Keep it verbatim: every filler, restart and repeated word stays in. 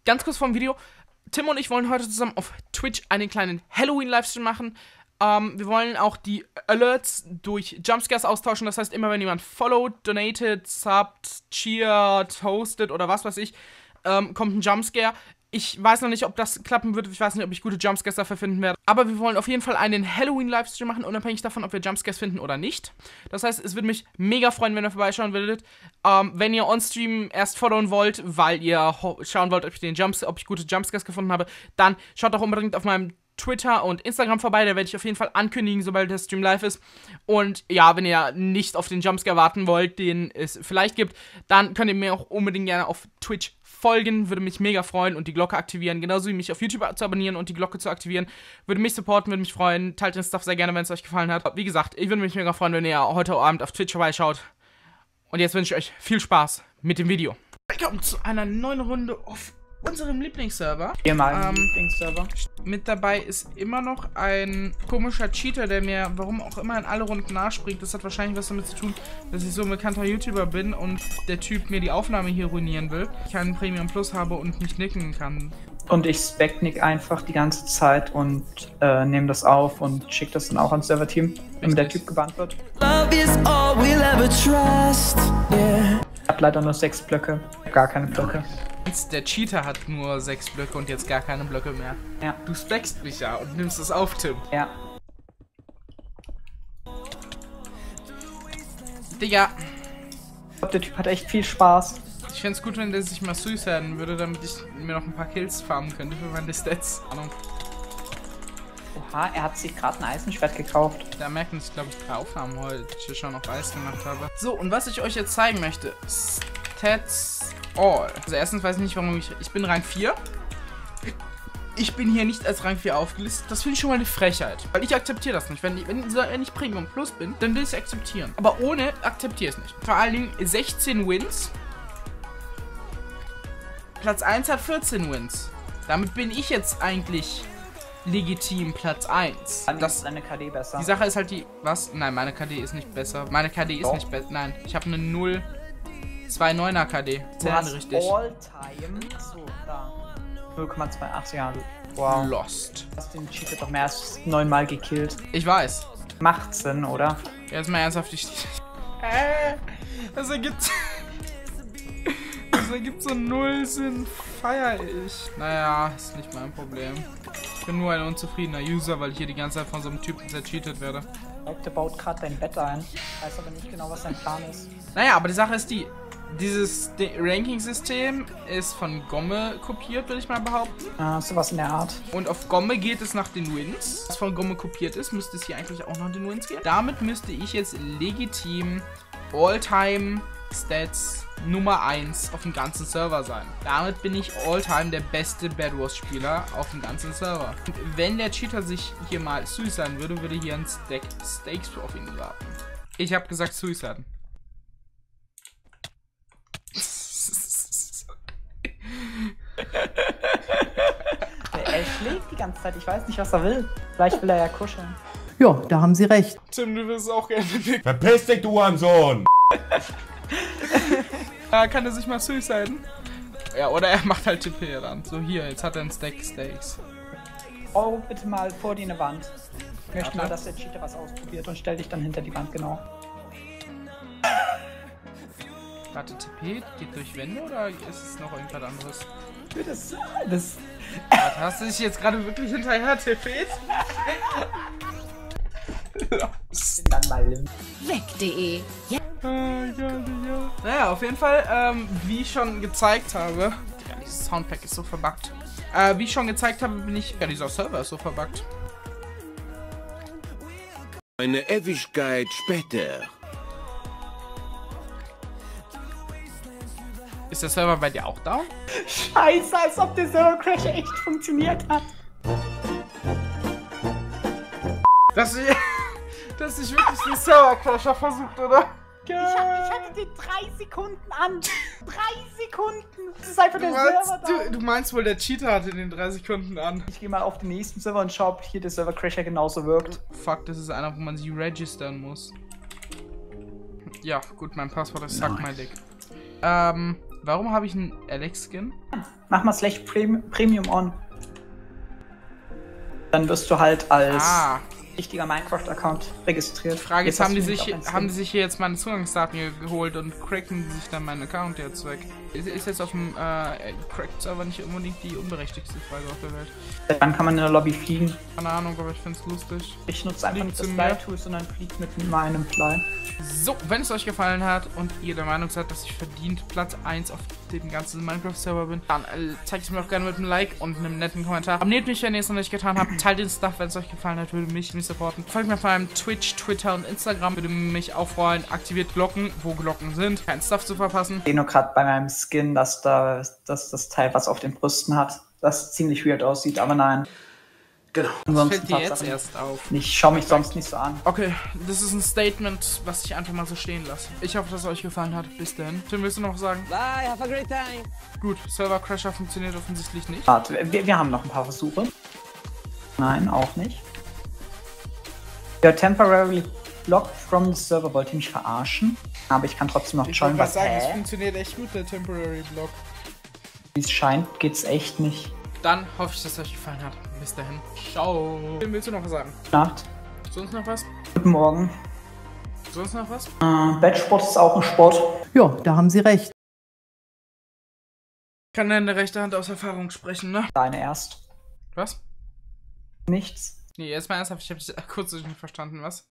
ganz kurz vorm Video. Tim und ich wollen heute zusammen auf Twitch einen kleinen Halloween-Livestream machen. Ähm, wir wollen auch die Alerts durch Jumpscares austauschen. Das heißt, immer wenn jemand followed, donated, subbed, cheered, hostet oder was weiß ich, ähm, kommt ein Jumpscare. Ich weiß noch nicht, ob das klappen wird. Ich weiß nicht, ob ich gute Jumpscares dafür finden werde. Aber wir wollen auf jeden Fall einen Halloween-Livestream machen, unabhängig davon, ob wir Jumpscares finden oder nicht. Das heißt, es würde mich mega freuen, wenn ihr vorbeischauen würdet. Ähm, wenn ihr on-stream erst followen wollt, weil ihr schauen wollt, ob ich, den Jumps ob ich gute Jumpscares gefunden habe, dann schaut doch unbedingt auf meinem Twitter und Instagram vorbei. Da werde ich auf jeden Fall ankündigen, sobald der Stream live ist. Und ja, wenn ihr nicht auf den Jumpscare warten wollt, den es vielleicht gibt, dann könnt ihr mir auch unbedingt gerne auf Twitch folgen, würde mich mega freuen, und die Glocke aktivieren, genauso wie mich auf YouTube zu abonnieren und die Glocke zu aktivieren, würde mich supporten, würde mich freuen. Teilt den Stuff sehr gerne, wenn es euch gefallen hat. Wie gesagt, ich würde mich mega freuen, wenn ihr heute Abend auf Twitch vorbeischaut. Und jetzt wünsche ich euch viel Spaß mit dem Video. Willkommen zu einer neuen Runde auf unserem Lieblingsserver. Ehemaligen ähm, Lieblingsserver. Mit dabei ist immer noch ein komischer Cheater, der mir, warum auch immer, in alle Runden nachspringt. Das hat wahrscheinlich was damit zu tun, dass ich so ein bekannter YouTuber bin und der Typ mir die Aufnahme hier ruinieren will. Ich keinen Premium Plus habe und nicht nicken kann. Und ich spec-nick einfach die ganze Zeit und äh, nehme das auf und schicke das dann auch ans Serverteam, damit der Typ gebannt wird. Love is all we'll ever trust. Yeah. Ich hab leider nur sechs Blöcke, gar keine Blöcke. Der Cheater hat nur sechs Blöcke und jetzt gar keine Blöcke mehr. Ja. Du speckst mich ja und nimmst es auf, Tim. Ja. Digga. Ich glaube, der Typ hat echt viel Spaß. Ich fände es gut, wenn der sich mal suiciden würde, damit ich mir noch ein paar Kills farmen könnte für meine Stats. Ahnung. Oha, er hat sich gerade ein Eisenschwert gekauft. Da merken sich, glaube ich, drei Aufnahmen heute, die ich schon auf Eis gemacht habe. So, und was ich euch jetzt zeigen möchte, Stats all. Also erstens weiß ich nicht, warum ich... Ich bin Rang vier. Ich bin hier nicht als Rang vier aufgelistet. Das finde ich schon mal eine Frechheit. Weil ich akzeptiere das nicht. Wenn ich, wenn, wenn ich Premium Plus bin, dann will ich es akzeptieren. Aber ohne akzeptiere ich es nicht. Vor allen Dingen sechzehn Wins. Platz eins hat vierzehn Wins. Damit bin ich jetzt eigentlich legitim Platz eins. Dann das ist eine K D besser. Die Sache ist halt die... Was? Nein, meine K D ist nicht besser. Meine K D ist Doch. nicht besser. Nein, ich habe eine null zwei Komma neuner K D. Du hast richtig. All-Time. Achso, da. null Komma achtundzwanzig, ja. Wow. Lost. Du hast den Cheater doch mehr als neunmal gekillt. Ich weiß. Macht Sinn, oder? Jetzt mal ernsthaft, ich... Äh, das ergibt... Das ergibt so null Sinn. Feier ich. Naja, ist nicht mein Problem. Ich bin nur ein unzufriedener User, weil ich hier die ganze Zeit von so einem Typen zercheatet werde. Ich glaube, der baut gerade dein Bett ein. Ich weiß aber nicht genau, was sein Plan ist. Naja, aber die Sache ist die... Dieses Ranking-System ist von Gomme kopiert, würde ich mal behaupten. Ah, sowas in der Art. Und auf Gomme geht es nach den Wins. Was von Gomme kopiert ist, müsste es hier eigentlich auch nach den Wins gehen. Damit müsste ich jetzt legitim All-Time Stats Nummer eins auf dem ganzen Server sein. Damit bin ich All-Time der beste Bed Wars Spieler auf dem ganzen Server. Und wenn der Cheater sich hier mal suiciden würde, würde hier ein Stack Steaks auf ihn warten. Ich habe gesagt suiciden. Er schlägt die ganze Zeit, ich weiß nicht, was er will. Vielleicht will er ja kuscheln. Ja, da haben Sie recht. Tim, du wirst auch gerne mit. Verpiss dich, du Hurensohn! Ja, kann er sich mal suiciden? Ja, oder er macht halt T P dann. So, hier, jetzt hat er einen Stack Steaks. Oh, bitte mal vor dir eine Wand. Ich möchte Warte. mal, dass der Cheater was ausprobiert und stell dich dann hinter die Wand, genau. Warte, T P geht durch Wände oder ist es noch irgendwas anderes? Das, das Warte, hast du dich jetzt gerade wirklich hinterher T P't? dann mal weg punkt de. Ja. Ah, ja, ja. Naja, auf jeden Fall, ähm, wie ich schon gezeigt habe. Ja, dieses Soundpack ist so verbuggt. Äh, wie ich schon gezeigt habe, bin ich. Ja, dieser Server ist so verbuggt. Eine Ewigkeit später. Ist der Server bei dir auch down? Scheiße, als ob der Server Crash echt funktioniert hat. Dass ich, dass ich wirklich den Server Crasher versucht, oder? Ich, hab, ich hatte den drei Sekunden an. Drei Sekunden. Das ist einfach Du der meinst, Server du, down. du meinst wohl, der Cheater hatte den drei Sekunden an. Ich gehe mal auf den nächsten Server und schau, ob hier der Server Crasher genauso wirkt. Fuck, das ist einer, wo man sich registern muss. Ja, gut, mein Passwort ist Suck My Dick. Ähm, Warum habe ich einen Alex-Skin? Mach mal Slash Prem Premium on. Dann wirst du halt als Ah. richtiger Minecraft-Account registriert. Frage ist, Jetzt haben die, hast du sich, nämlich auch einen haben die Skin. sich hier jetzt meine Zugangsdaten hier geholt und cracken sich dann meinen Account jetzt weg? Ist, ist jetzt auf dem äh, Cracked-Server nicht unbedingt die unberechtigste Frage auf der Welt? Seit wann kann man in der Lobby fliegen? Keine Ahnung, aber ich find's lustig. Ich nutze einfach Fliegt nicht das zu mir. Fly-Tool, sondern fliege mit meinem Fly. So, wenn es euch gefallen hat und ihr der Meinung seid, dass ich verdient Platz eins auf dem ganzen Minecraft-Server bin, dann äh, zeigt es mir auch gerne mit einem Like und einem netten Kommentar. Abonniert mich, wenn ihr es noch nicht getan habt. Teilt den Stuff, wenn es euch gefallen hat, würde mich mich supporten. Folgt mir auf meinem Twitch, Twitter und Instagram, würde mich auch freuen. Aktiviert Glocken, wo Glocken sind, kein Stuff zu verpassen. Ich sehe nur gerade bei meinem Skin, dass da dass das Teil, was auf den Brüsten hat, das ziemlich weird aussieht, aber nein. Genau. Das Ansonsten fällt dir jetzt Tatsachen. erst auf. Ich schaue mich sonst nicht so an. Okay, das ist ein Statement, was ich einfach mal so stehen lasse. Ich hoffe, dass es euch gefallen hat. Bis dann. Tim, willst du noch was sagen? Bye, have a great time. Gut, Server Crasher funktioniert offensichtlich nicht. Warte, wir, wir haben noch ein paar Versuche. Nein, auch nicht. You're temporarily blocked from the server. Wollt ihr mich verarschen? Aber ich kann trotzdem noch Ich schauen, wollte was mal sagen, es hä? funktioniert echt gut, der Temporary Block. Wie es scheint, geht's echt nicht. Dann hoffe ich, dass es euch gefallen hat. Bis dahin. Ciao. Tim, willst du noch was sagen? Nacht. Sonst noch was? Guten Morgen. Sonst noch was? Äh, Bettsport ist auch ein Sport. Ja, da haben Sie recht. Ich kann deine rechte Hand aus Erfahrung sprechen, ne? Deine erst. Was? Nichts. Nee, erstmal ernsthaft, ich habe dich kurz nicht verstanden, was?